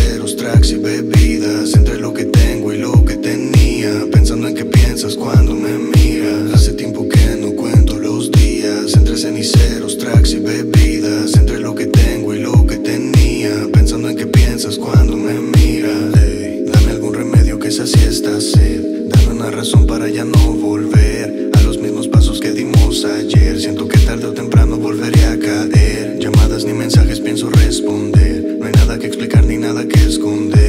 ceniceros, tracks y bebidas, entre lo que tengo y lo que tenía, pensando en qué piensas cuando me miras. Hace tiempo que no cuento los días, entre ceniceros, tracks y bebidas, entre lo que tengo y lo que tenía, pensando en qué piensas cuando me miras. Hey, dame algún remedio que sacie esta sed, dame una razón para ya no volver a los mismos pasos que dimos ayer. Siento que tarde o temprano volveré a caer. Llamadas ni mensajes pienso responder, no hay nada que explicar ni nada que esconder.